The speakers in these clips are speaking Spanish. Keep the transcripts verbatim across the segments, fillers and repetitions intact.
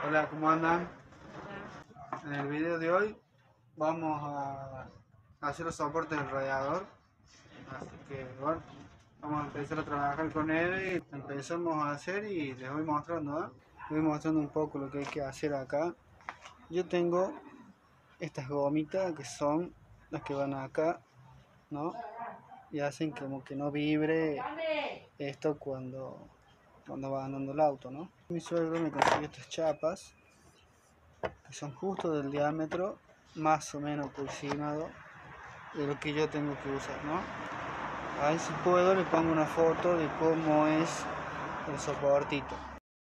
Hola, ¿cómo andan? En el video de hoy vamos a hacer los soportes del radiador, así que bueno, vamos a empezar a trabajar con él y empezamos a hacer y les voy mostrando, ¿eh? Les voy mostrando un poco lo que hay que hacer acá. Yo tengo estas gomitas que son las que van acá, ¿no? Y hacen como que no vibre esto cuando, cuando va andando el auto, ¿no? Mi suegro me consiguió estas chapas que son justo del diámetro más o menos aproximado de lo que yo tengo que usar, ¿no? Ahí si puedo le pongo una foto de cómo es el soportito.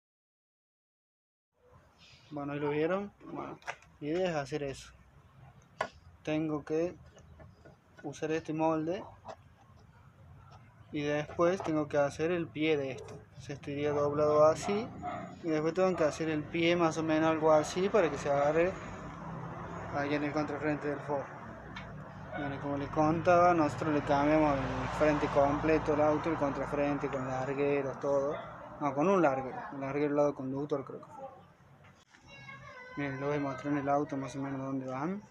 Bueno, ahí lo vieron. Bueno, la idea es hacer eso. Tengo que usar este molde y después tengo que hacer el pie de esto. Se estaría doblado así y después tengo que hacer el pie más o menos algo así para que se agarre ahí en el contrafrente del forro. Bueno, como les contaba, nosotros le cambiamos el frente completo al auto, el contrafrente con larguero, todo. No, con un larguero, un larguero al lado conductor creo que fue. Miren, lo voy a mostrar en el auto más o menos dónde van.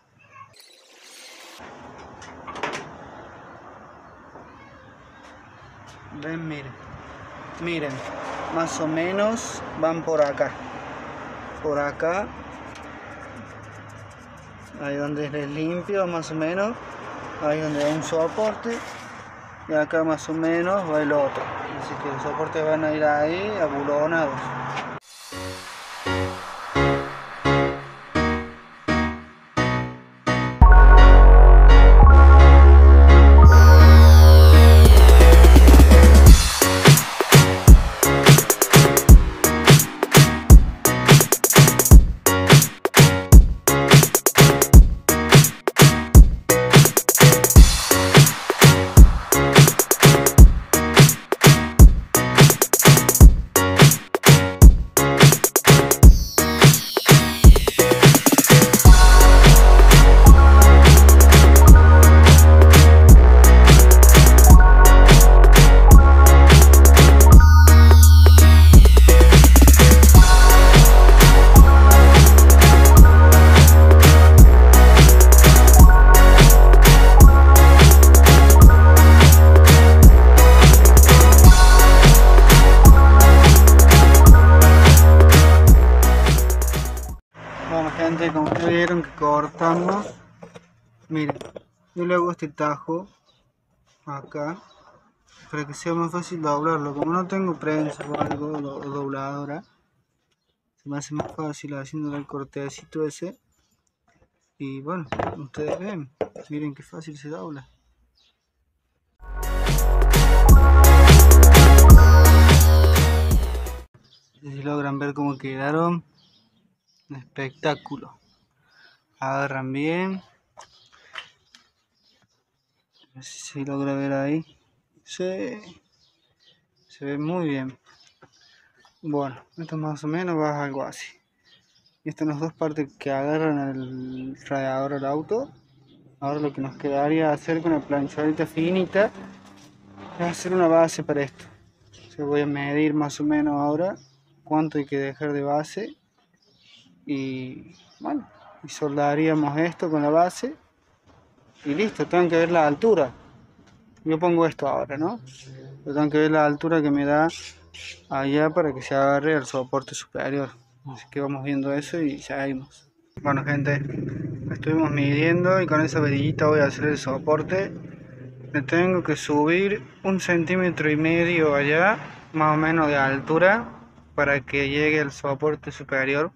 Ven, miren. Miren, más o menos van por acá. Por acá. Ahí donde es limpio, más o menos. Ahí donde hay un soporte. Y acá más o menos va el otro. Así que los soportes van a ir ahí abulonados. Bueno gente, como ustedes vieron que cortamos, miren, yo le hago este tajo acá para que sea más fácil doblarlo. Como no tengo prensa o algo, o dobladora, se me hace más fácil haciéndole el cortecito ese. Y bueno, ustedes ven, miren qué fácil se dobla. Si logran ver cómo quedaron, un espectáculo. Agarran bien. No sé si logra ver ahí. Sí, se ve muy bien. Bueno, esto más o menos va algo así. Y estas son las dos partes que agarran el radiador al auto. Ahora lo que nos quedaría hacer con la planchadita finita es hacer una base para esto. Yo voy a medir más o menos ahora cuánto hay que dejar de base. Y bueno, y soldaríamos esto con la base. Y listo, tengo que ver la altura. Yo pongo esto ahora, ¿no? Yo tengo que ver la altura que me da allá para que se agarre al soporte superior. Así que vamos viendo eso y seguimos. Bueno gente, estuvimos midiendo y con esa varillita voy a hacer el soporte. Le tengo que subir un centímetro y medio allá, más o menos de altura, para que llegue al soporte superior.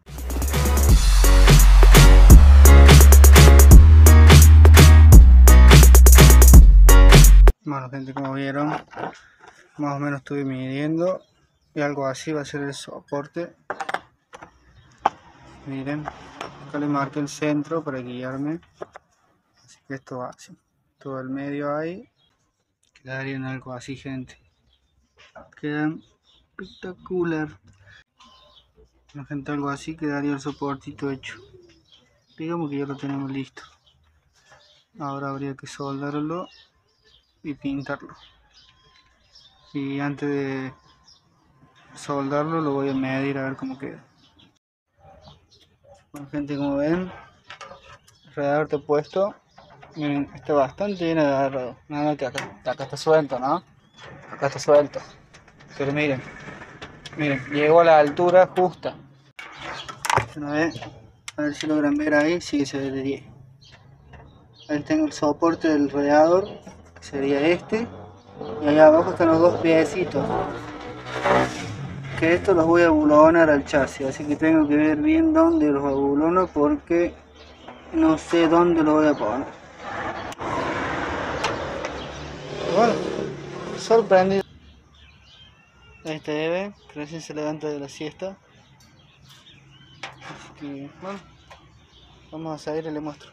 Bueno gente, como vieron, más o menos estuve midiendo y algo así va a ser el soporte. Miren, acá le marqué el centro para guiarme, así que esto va así, todo el medio ahí, quedarían algo así gente, quedan espectacular. Bueno, gente, algo así quedaría el soportito hecho, digamos que ya lo tenemos listo. Ahora habría que soldarlo y pintarlo, y antes de soldarlo lo voy a medir a ver cómo queda. Bueno, gente, como ven, el radiador está puesto. Miren, está bastante bien agarrado. Nada que acá, acá está suelto, ¿no? Acá está suelto. Pero miren, miren, llegó a la altura justa. Una vez, a ver si logran ver ahí, sí se ve de diez. Ahí tengo el soporte del radiador, que sería este. Y ahí abajo están los dos piecitos. Que estos los voy a abulonar al chasis, así que tengo que ver bien dónde los abulono porque no sé dónde los voy a poner. Bueno, sorprendido. Ahí está Eve, que recién se levanta de la siesta. Así que, bueno, vamos a salir y le muestro.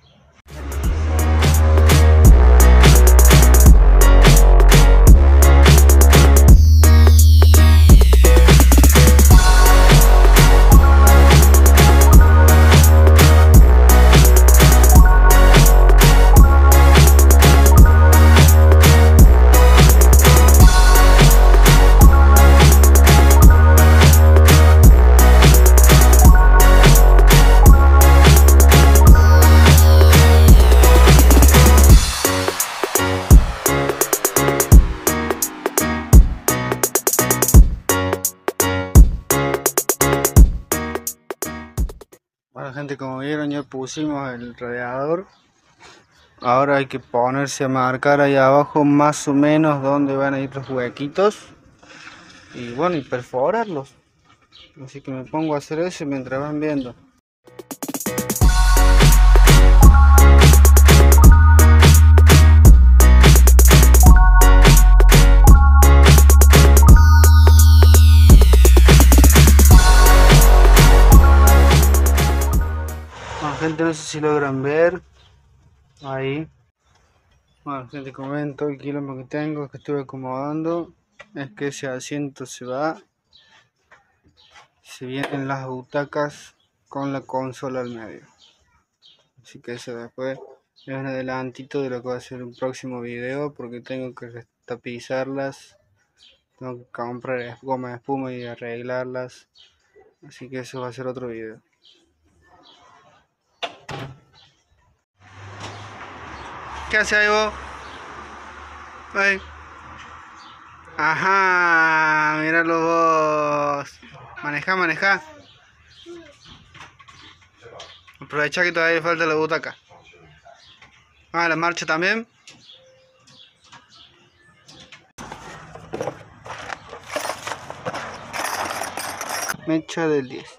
Bueno, gente, como vieron, ya pusimos el radiador. Ahora hay que ponerse a marcar ahí abajo más o menos dónde van a ir los huequitos. Y bueno, y perforarlos. Así que me pongo a hacer eso mientras van viendo. Bueno, gente, no sé si logran ver ahí. Bueno, gente, como ven, todo el quilombo que tengo, que estuve acomodando, es que ese asiento se va. Se vienen las butacas con la consola al medio. Así que eso después es un adelantito de lo que va a ser un próximo video, porque tengo que tapizarlas, tengo que comprar goma de espuma y arreglarlas. Así que eso va a ser otro video. ¿Qué hace ahí vos? Ay. Ajá, miralo vos. Manejá, manejá. Aprovecha que todavía falta la butaca. Ah, la marcha también. Mecha del diez.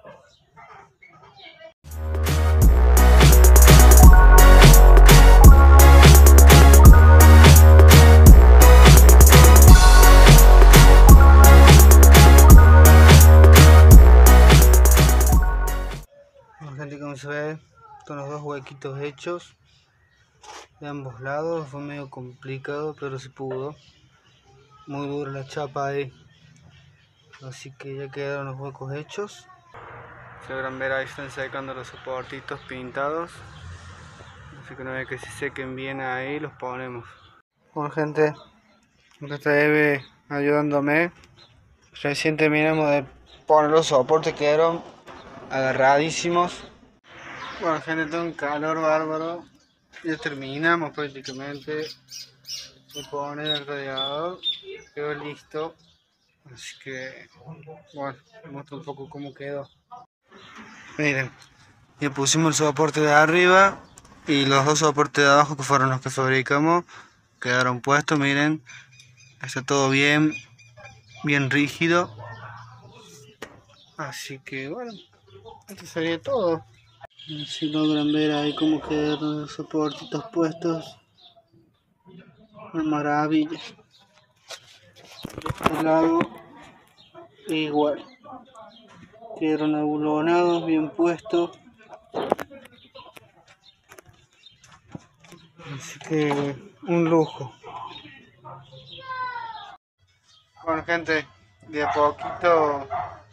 Gente, como se ve, con los dos huequitos hechos de ambos lados. Fue medio complicado, pero se pudo. Muy dura la chapa ahí, así que ya quedaron los huecos hechos. Se logran ver, ahí están secando los soportitos pintados, así que una vez que se sequen bien ahí los ponemos. Bueno, gente, acá está Eve ayudándome. Recién terminamos de poner los soportes, quedaron agarradísimos. Bueno, gente, tengo un calor bárbaro. Ya terminamos prácticamente de poner el radiador, quedó listo. Así que, bueno, les muestro un poco cómo quedó. Miren, ya pusimos el soporte de arriba y los dos soportes de abajo, que fueron los que fabricamos, quedaron puestos. Miren, está todo bien, bien rígido. Así que, bueno, esto sería todo. Si logran ver ahí cómo quedaron los soportitos puestos, una maravilla. De este lado igual, quedaron abulonados, bien puestos. Así que un lujo. Bueno, gente, de a poquito.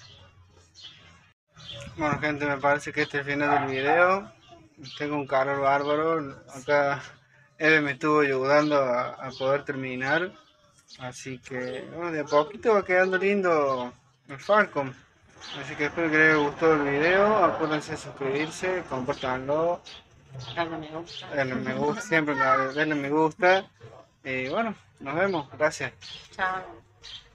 Bueno, gente, me parece que este es el final del video. Tengo un calor bárbaro. Acá Eve me estuvo ayudando a, a poder terminar. Así que, bueno, de a poquito va quedando lindo el Falcon. Así que espero que les haya gustado el video. Acuérdense de suscribirse, compártanlo, Dale me gusta. denle me gusta, siempre denle me gusta. Y bueno, nos vemos. Gracias. Chao.